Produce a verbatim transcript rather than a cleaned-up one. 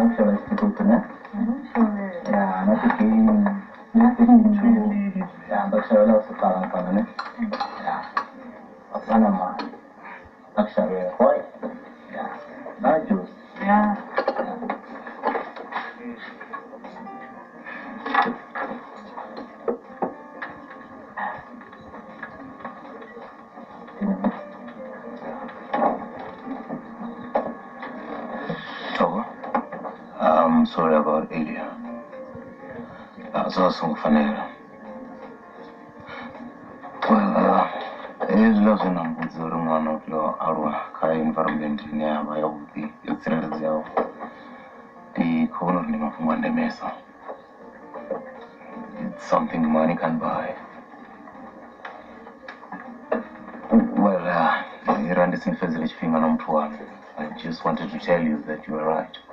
shall I stick with the Yeah, not again. Yeah, but shall also call on it. Yeah. A Panama. Actually, boy. Yeah. Not juice. Yeah. I'm sorry about Elia. That's also funny. Well, uh, it's nothing I'm with the one of your our environment in my own the the corner name of Monday Mesa. It's something money can buy. Well, uh, you're understanding finger number one. I just wanted to tell you that you are right.